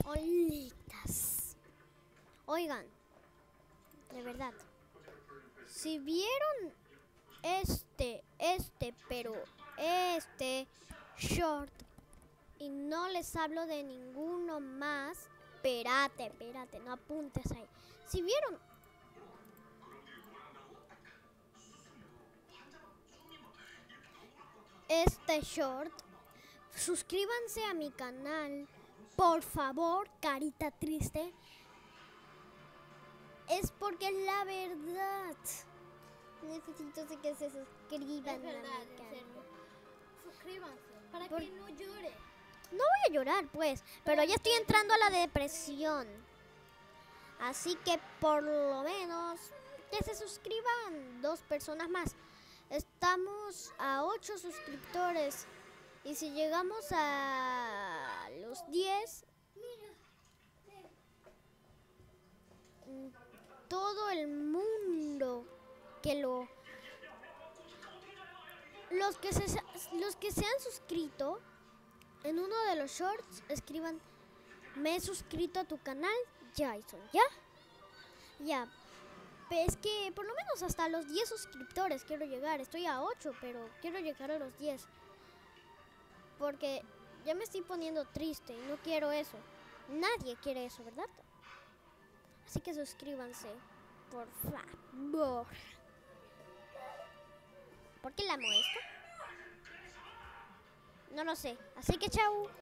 Olitas. Oigan, de verdad, si vieron este short y no les hablo de ninguno más, espérate, no apuntes ahí. Si vieron este short, suscríbanse a mi canal, por favor, carita triste. Es porque es la verdad. Necesito que se suscriban Es verdad, a mi en canal. serio. Suscríbanse para Por- que no llore. No voy a llorar, pues, pero ya estoy entrando a la depresión. Así que por lo menos que se suscriban 2 personas más. Estamos a 8 suscriptores. Y si llegamos a los 10, todo el mundo que los que se han suscrito en uno de los shorts escriban: me he suscrito a tu canal, Jason, ¿ya? Ya. Es que por lo menos hasta los 10 suscriptores quiero llegar. Estoy a 8, pero quiero llegar a los 10. Porque ya me estoy poniendo triste y no quiero eso. Nadie quiere eso, ¿verdad? Así que suscríbanse, por favor. ¿Por qué la amo esto? No lo sé. Así que chao.